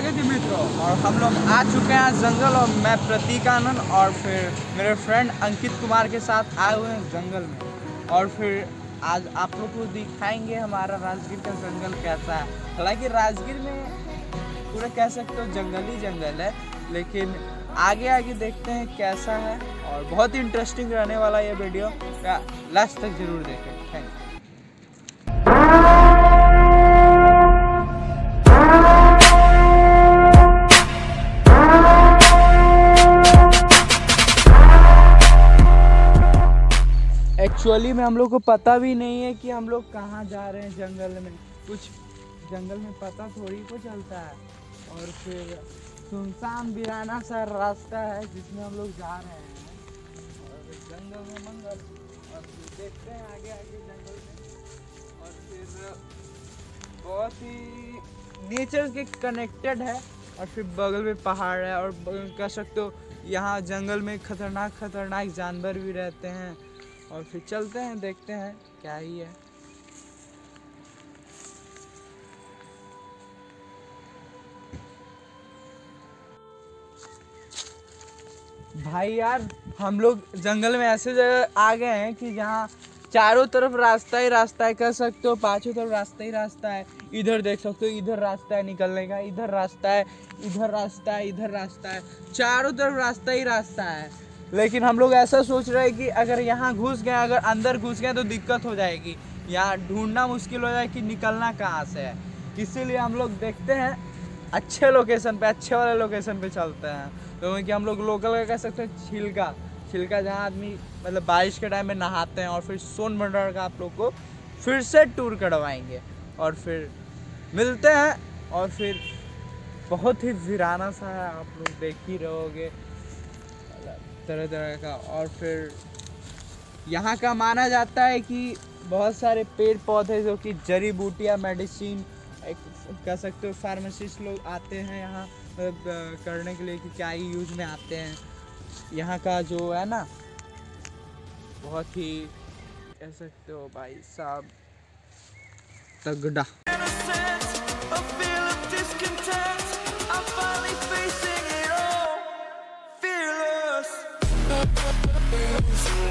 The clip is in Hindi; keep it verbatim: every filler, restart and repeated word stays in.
स्वागत है मित्रों। और हम लोग आ चुके हैं जंगल और मैं प्रतीक आनंद और फिर मेरे फ्रेंड अंकित कुमार के साथ आए हुए हैं जंगल में। और फिर आज आप लोग को दिखाएंगे हमारा राजगीर का जंगल कैसा है। हालांकि राजगीर में पूरा कह सकते हो जंगल ही जंगल है, लेकिन आगे आगे देखते हैं कैसा है और बहुत ही इंटरेस्टिंग रहने वाला ये वीडियो, लास्ट तक जरूर देखें। Thank you. एक्चुअली में हम लोग को पता भी नहीं है कि हम लोग कहाँ जा रहे हैं जंगल में। कुछ जंगल में पता थोड़ी को चलता है। और फिर सुनसान वीराना सा रास्ता है जिसमें हम लोग जा रहे हैं और जंगल में मंगल। और फिर देखते हैं आगे आगे जंगल में। और फिर बहुत ही नेचर के कनेक्टेड है। और फिर बगल में पहाड़ है और कह सकते हो यहाँ जंगल में खतरनाक खतरनाक जानवर भी रहते हैं। और फिर चलते हैं देखते हैं क्या ही है। भाई यार हम लोग जंगल में ऐसे जगह आ गए हैं कि जहाँ चारों तरफ रास्ता ही रास्ता है, कह सकते हो पांचों तरफ रास्ता ही रास्ता है। इधर देख सकते हो, इधर रास्ता है निकलने का, इधर रास्ता है, इधर रास्ता है, इधर रास्ता है, चारों तरफ रास्ता ही रास्ता है। लेकिन हम लोग ऐसा सोच रहे हैं कि अगर यहाँ घुस गए, अगर अंदर घुस गए तो दिक्कत हो जाएगी, यहाँ ढूंढना मुश्किल हो जाए कि निकलना कहाँ से है। इसीलिए हम लोग देखते हैं अच्छे लोकेशन पे, अच्छे वाले लोकेशन पे चलते हैं। तो क्योंकि हम लोग लोकल का कह सकते हैं छिलका छिलका जहाँ आदमी मतलब बारिश के टाइम में नहाते हैं। और फिर सोनभद्र का आप लोग को फिर से टूर करवाएंगे और फिर मिलते हैं। और फिर बहुत ही वीराना सा है, आप लोग देख ही रहोगे तरह तरह का। और फिर यहाँ का माना जाता है कि बहुत सारे पेड़ पौधे जो कि जड़ी बूटियाँ मेडिसिन कह सकते हो, फार्मासिस्ट लोग आते हैं यहाँ करने के लिए कि क्या ही यूज में आते हैं। यहाँ का जो है ना बहुत ही कह सकते हो भाई साहब तगड़ा। Fearless.